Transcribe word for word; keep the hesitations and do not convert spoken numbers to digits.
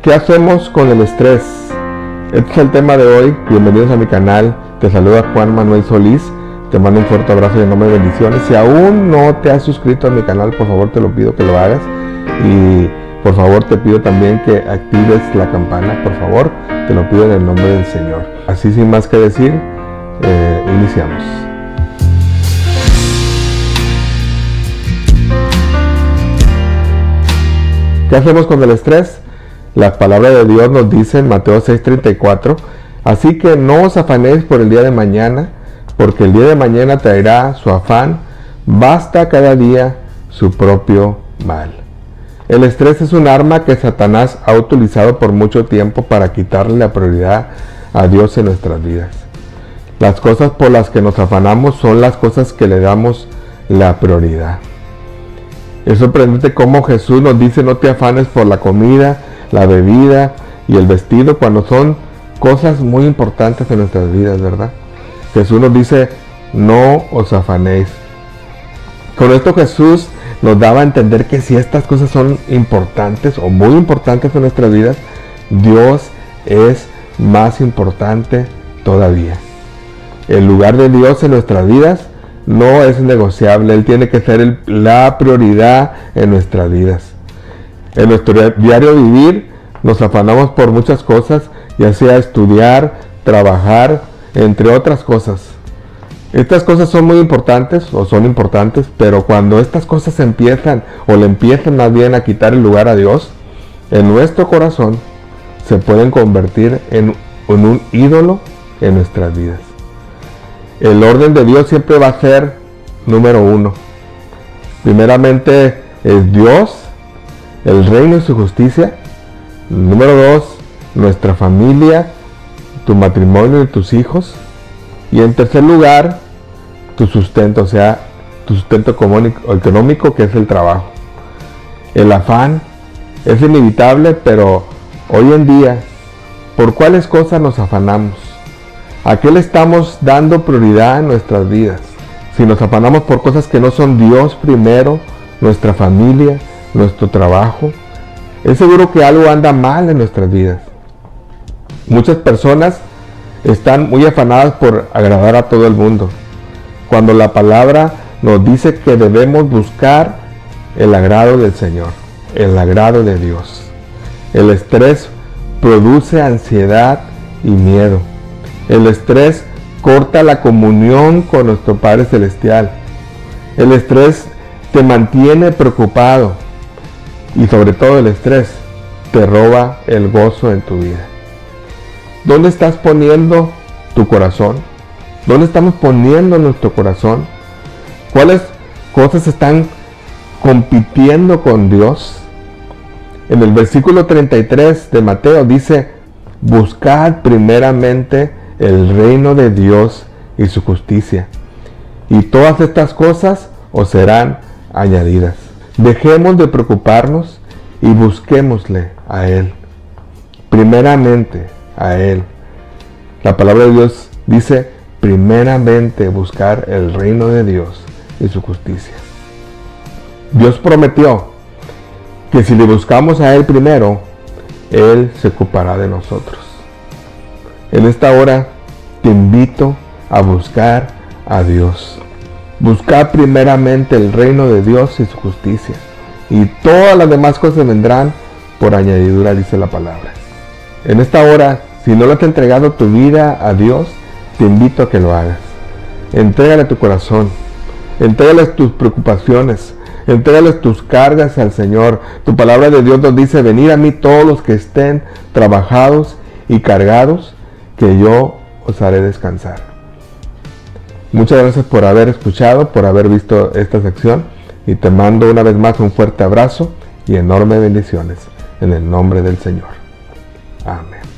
¿Qué hacemos con el estrés? Este es el tema de hoy. Bienvenidos a mi canal. Te saluda Juan Manuel Solís. Te mando un fuerte abrazo y enormes bendiciones. Si aún no te has suscrito a mi canal, por favor te lo pido que lo hagas. Y por favor te pido también que actives la campana. Por favor, te lo pido en el nombre del Señor. Así sin más que decir, eh, iniciamos. ¿Qué hacemos con el estrés? La palabra de Dios nos dice en Mateo seis treinta y cuatro, así que no os afanéis por el día de mañana, porque el día de mañana traerá su afán, basta cada día su propio mal. El estrés es un arma que Satanás ha utilizado por mucho tiempo para quitarle la prioridad a Dios en nuestras vidas. Las cosas por las que nos afanamos son las cosas que le damos la prioridad. Es sorprendente cómo Jesús nos dice no te afanes por la comida, la bebida y el vestido, cuando son cosas muy importantes en nuestras vidas, ¿verdad? Jesús nos dice no os afanéis. Con esto Jesús nos daba a entender que si estas cosas son importantes o muy importantes en nuestras vidas, Dios es más importante todavía. El lugar de Dios en nuestras vidas no es negociable. Él tiene que ser el, la prioridad en nuestras vidas. En nuestro diario vivir nos afanamos por muchas cosas, ya sea estudiar, trabajar, entre otras cosas. Estas cosas son muy importantes o son importantes, pero cuando estas cosas empiezan o le empiezan más bien a quitar el lugar a Dios, en nuestro corazón se pueden convertir en, en un ídolo en nuestras vidas. El orden de Dios siempre va a ser número uno. Primeramente es Dios, el reino y su justicia. Número dos, nuestra familia, tu matrimonio y tus hijos. Y en tercer lugar, tu sustento, o sea, tu sustento económico, que es el trabajo. El afán es inevitable, pero hoy en día, ¿por cuáles cosas nos afanamos? ¿A qué le estamos dando prioridad en nuestras vidas? Si nos afanamos por cosas que no son Dios primero, nuestra familia, nuestro trabajo, es seguro que algo anda mal en nuestras vidas. Muchas personas están muy afanadas por agradar a todo el mundo, cuando la palabra nos dice que debemos buscar el agrado del Señor, el agrado de Dios. El estrés produce ansiedad y miedo. El estrés corta la comunión con nuestro Padre Celestial. El estrés te mantiene preocupado y sobre todo el estrés te roba el gozo en tu vida. ¿Dónde estás poniendo tu corazón? ¿Dónde estamos poniendo nuestro corazón? ¿Cuáles cosas están compitiendo con Dios? En el versículo treinta y tres de Mateo dice, buscad primeramente el reino de Dios y su justicia, y todas estas cosas os serán añadidas. Dejemos de preocuparnos y busquémosle a Él. Primeramente a Él. La palabra de Dios dice, primeramente buscar el reino de Dios y su justicia. Dios prometió que si le buscamos a Él primero, Él se ocupará de nosotros. En esta hora te invito a buscar a Dios. Buscar primeramente el reino de Dios y su justicia, y todas las demás cosas vendrán por añadidura, dice la palabra. En esta hora, si no le has entregado tu vida a Dios, te invito a que lo hagas. Entrégale tu corazón, entrégale tus preocupaciones, entrégale tus cargas al Señor. Tu palabra de Dios nos dice, venid a mí todos los que estén trabajados y cargados, que yo os haré descansar. Muchas gracias por haber escuchado, por haber visto esta sección, y te mando una vez más un fuerte abrazo y enormes bendiciones en el nombre del Señor. Amén.